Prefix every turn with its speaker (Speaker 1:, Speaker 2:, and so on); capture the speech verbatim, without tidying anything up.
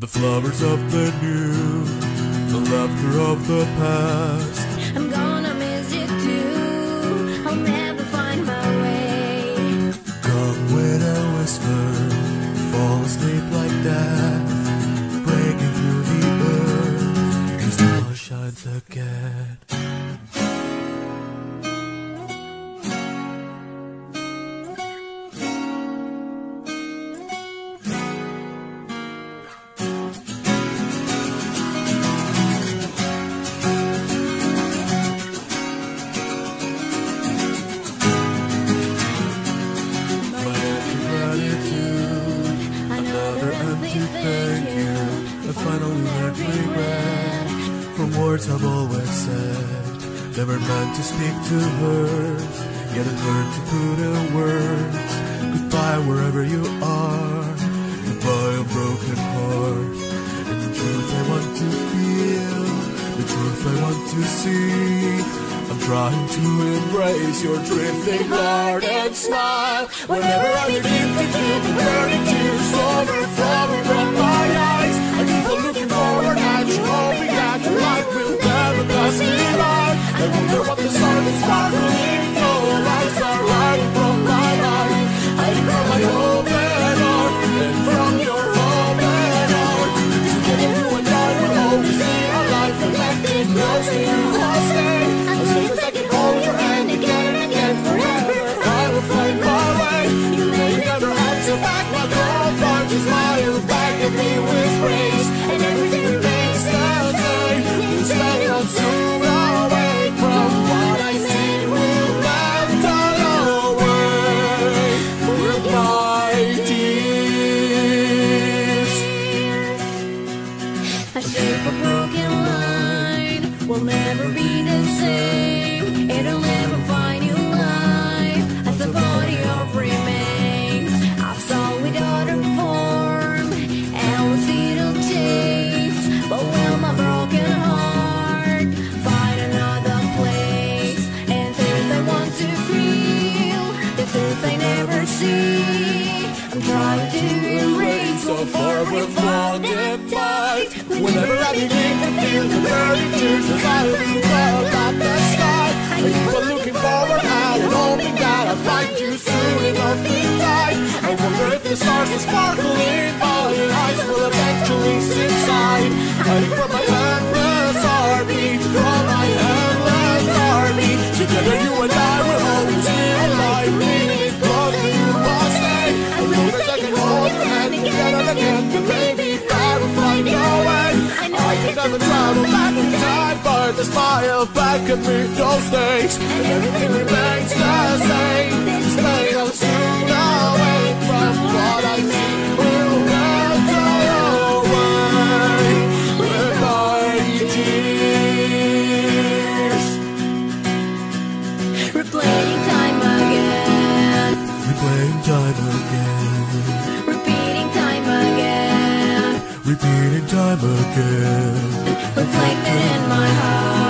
Speaker 1: The flowers of the new, the laughter of the past.
Speaker 2: I'm gonna miss you too, I'll never find my way.
Speaker 1: Come with a whisper, fall asleep like death, breaking through the earth, the star shines again. Thank you, I finally learned regret from words I've always said, never meant to speak to hers, yet it hurt to put in words. Goodbye wherever you are, goodbye a broken heart. And the truth I want to feel, the truth I want to see. I'm trying to embrace your drifting heart and smile. Whenever I begin to feel the burning tears overflowing from my eyes, I keep on looking forward at you, hoping that your light will never pass me by. I wonder what the stars that sparkle in your eyes are hiding from my mind. Hiding from my open heart and from your open heart. Together you and I will always be alive, connected close to you, I'll stay. As long as I can hold your hand again and again forever, I will find my way. You may never answer back my call, but you smile back at me with praise, and everything remains the same. Instead of soon away from what I see will melt away with my tears.
Speaker 2: A shape of broken line will never be the same. It'll never find you life as a body of remains. I've soul without a form, endless little chase. But will my broken heart find another place? And things I want to feel, the things I never see. I'm trying to erase
Speaker 1: So far we're falling apart. Whenever I begin to feel the burning tears as I look up at the sky, I keep on looking forward out and hoping that I'll find you soon enough in time. I wonder if the stars will sparkle in my eyes will eventually subside. Hiding from my endless heartbeat, from my endless heartbeat. Together you and I will always be alive, meaning it close to you I'll stay. As long as I can hold your hand again and again, then maybe I will find your way. I can never travel back in time, but the smile back at me those days, and everything remains the same. Stay on soon away from what I see will melt away with my tears.
Speaker 2: replaying time again,
Speaker 1: Replaying time again,
Speaker 2: repeating time again,
Speaker 1: repeating time again.
Speaker 2: reflected in my heart.